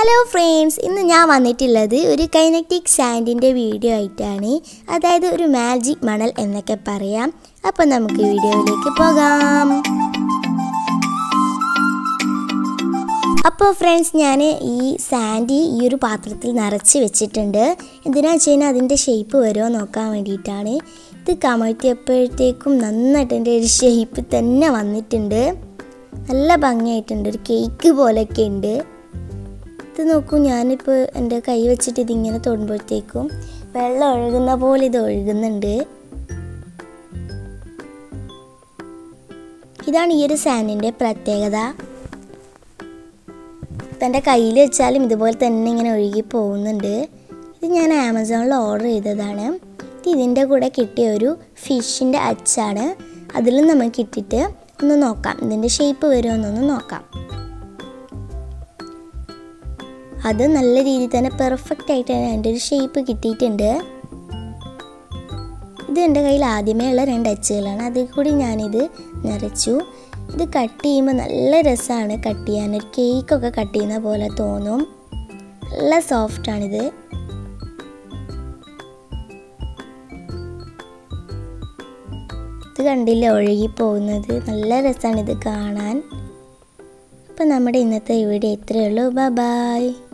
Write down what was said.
Hello friends, ഇന്ന് ഞാൻ വന്നിട്ടുള്ളത് ഒരു കൈനറ്റിക് സാൻഡിൻ്റെ വീഡിയോ ആയിട്ടാണ്. അതായത് ഒരു മാജിക് മണൽ എന്നൊക്കെ പറയാം. അപ്പോൾ നമുക്ക് വീഡിയോയിലേക്ക് പോകാം. അപ്പോൾ ഫ്രണ്ട്സ്, ഞാൻ ഈ സാൻഡ് ഈ ഒരു പാത്രത്തിൽ നിറച്ച് വെച്ചിട്ടുണ്ട്. എന്തിനാണെന്ന് വെച്ച് കഴിഞ്ഞാൽ അതിൻ്റെ ഷേപ്പ് വരുമോ നോക്കാൻ വേണ്ടിയിട്ടാണ്. ഇത് കമഴ്ത്തിയപ്പോഴത്തേക്കും നന്നായിട്ട് എൻ്റെ ഒരു ഷേപ്പ് തന്നെ വന്നിട്ടുണ്ട്. നല്ല ഭംഗിയായിട്ടുണ്ട്, ഒരു കേക്ക് പോലെയൊക്കെ ഉണ്ട്. ഇത് നോക്കൂ, ഞാനിപ്പോൾ എൻ്റെ കൈ വെച്ചിട്ട് ഇതിങ്ങനെ തൊടുമ്പോഴത്തേക്കും വെള്ളം ഒഴുകുന്ന പോലെ ഇത് ഒഴുകുന്നുണ്ട്. ഇതാണ് ഈ ഒരു സാൻഡിൻ്റെ പ്രത്യേകത. ഇപ്പം എൻ്റെ കയ്യിൽ വെച്ചാലും ഇതുപോലെ തന്നെ ഇങ്ങനെ ഒഴുകി പോകുന്നുണ്ട്. ഇത് ഞാൻ ആമസോണിൽ ഓർഡർ ചെയ്തതാണ്. ഇത് ഇതിൻ്റെ കൂടെ കിട്ടിയ ഒരു ഫിഷിൻ്റെ അച്ചാണ്. അതിലും നമുക്ക് ഇട്ടിട്ട് ഒന്ന് നോക്കാം, ഇതിൻ്റെ ഷേപ്പ് വരുമോ എന്നൊന്ന് നോക്കാം. അത് നല്ല രീതിയിൽ തന്നെ പെർഫെക്റ്റ് ആയിട്ട് അതിൻ്റെ ഒരു ഷേപ്പ് കിട്ടിയിട്ടുണ്ട്. ഇത് എൻ്റെ കയ്യിൽ ആദ്യമേ ഉള്ള 2 അച്ചുകളാണ്. അതിൽ കൂടി ഞാനിത് നിറച്ചു. ഇത് കട്ട് ചെയ്യുമ്പോൾ നല്ല രസമാണ് കട്ട് ചെയ്യാൻ. ഒരു കേക്കൊക്കെ കട്ട് ചെയ്യുന്ന പോലെ തോന്നും. നല്ല സോഫ്റ്റാണിത്. ഇത് കണ്ടില്ല ഒഴുകി പോകുന്നത്. നല്ല രസമാണ് ഇത് കാണാൻ. അപ്പോൾ നമ്മുടെ ഇന്നത്തെ വീഡിയോ ഇത്രയേ ഉള്ളൂ. ബൈ.